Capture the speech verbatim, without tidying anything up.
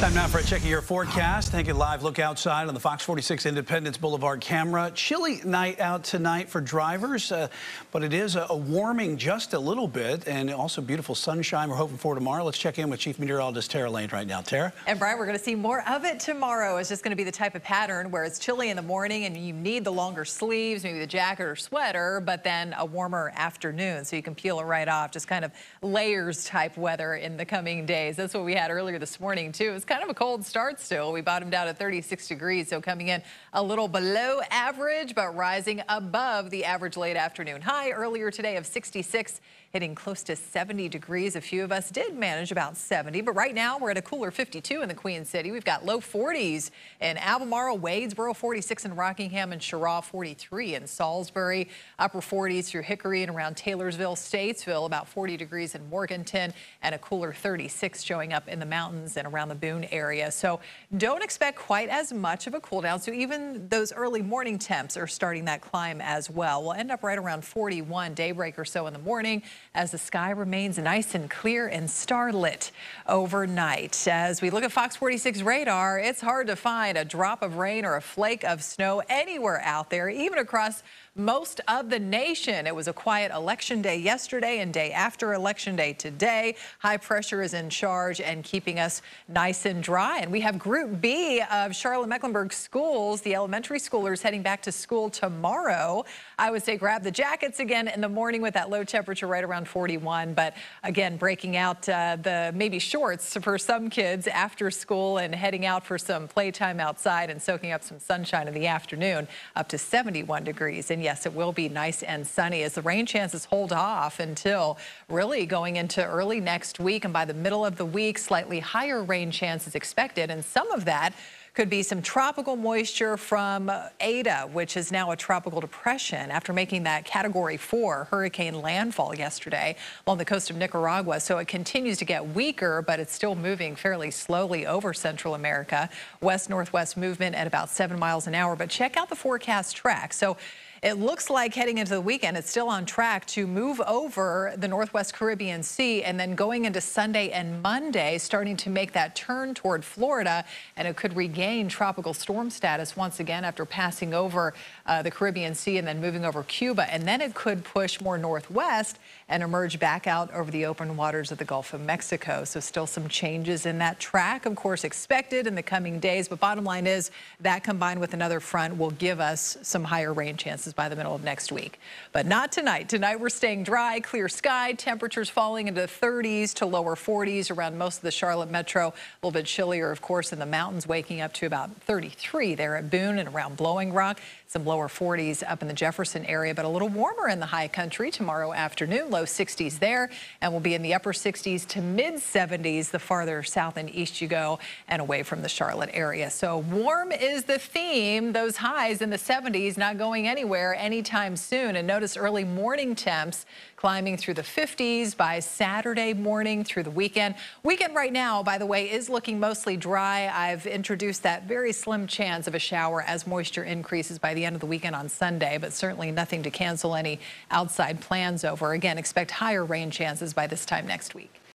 Time now for a check of your forecast. Take a live look outside on the Fox forty-six Independence Boulevard camera. Chilly night out tonight for drivers, uh, but it is a, a warming just a little bit, and also beautiful sunshine we're hoping for tomorrow. Let's check in with Chief Meteorologist Tara Lane right now. Tara? And Brian, we're going to see more of it tomorrow. It's just going to be the type of pattern where it's chilly in the morning and you need the longer sleeves, maybe the jacket or sweater, but then a warmer afternoon so you can peel it right off. Just kind of layers type weather in the coming days. That's what we had earlier this morning too. It's kind of a cold start still. We bottomed out at thirty-six degrees, so coming in a little below average, but rising above the average late afternoon high earlier today of sixty-six, hitting close to seventy degrees. A few of us did manage about seventy, but right now we're at a cooler fifty-two in the Queen City. We've got low forties in Albemarle, Wadesboro, forty-six in Rockingham, and Cheraw, forty-three in Salisbury, upper forties through Hickory and around Taylorsville, Statesville, about forty degrees in Morganton, and a cooler thirty-six showing up in the mountains and around the Boone area. So don't expect quite as much of a cool down. So even those early morning temps are starting that climb as well. We'll end up right around forty-one daybreak or so in the morning as the sky remains nice and clear and starlit overnight. As we look at Fox forty-six radar, it's hard to find a drop of rain or a flake of snow anywhere out there, even across most of the nation. It was a quiet election day yesterday and day after election day today. High pressure is in charge and keeping us nice and dry. And we have Group B of Charlotte-Mecklenburg schools, the elementary schoolers heading back to school tomorrow. I would say grab the jackets again in the morning with that low temperature right around forty-one. But again, breaking out uh, the maybe shorts for some kids after school and heading out for some playtime outside and soaking up some sunshine in the afternoon, up to seventy-one degrees. And yes, it will be nice and sunny as the rain chances hold off until really going into early next week. And by the middle of the week, slightly higher rain chances expected. And some of that could be some tropical moisture from Ada, which is now a tropical depression after making that category four hurricane landfall yesterday along the coast of Nicaragua. So it continues to get weaker, but it's still moving fairly slowly over Central America. West-northwest movement at about seven miles an hour. But check out the forecast track. So it looks like heading into the weekend, it's still on track to move over the Northwest Caribbean Sea, and then going into Sunday and Monday, starting to make that turn toward Florida, and it could regain tropical storm status once again after passing over uh, the Caribbean Sea and then moving over Cuba. And then it could push more northwest and emerge back out over the open waters of the Gulf of Mexico. So still some changes in that track, of course, expected in the coming days. But bottom line is that combined with another front will give us some higher rain chances by the middle of next week. But not tonight. Tonight we're staying dry, clear sky, temperatures falling into the thirties to lower forties around most of the Charlotte metro. A little bit chillier, of course, in the mountains, waking up to about thirty-three there at Boone and around Blowing Rock. Some lower forties up in the Jefferson area, but a little warmer in the high country tomorrow afternoon. Low sixties there, and we'll be in the upper sixties to mid seventies the farther south and east you go and away from the Charlotte area. So warm is the theme. Those highs in the seventies not going anywhere anytime soon. And notice early morning temps climbing through the fifties by Saturday morning through the weekend. Weekend right now, by the way, is looking mostly dry. I've introduced that very slim chance of a shower as moisture increases by the end of the weekend on Sunday, but certainly nothing to cancel any outside plans over. Again, expect higher rain chances by this time next week.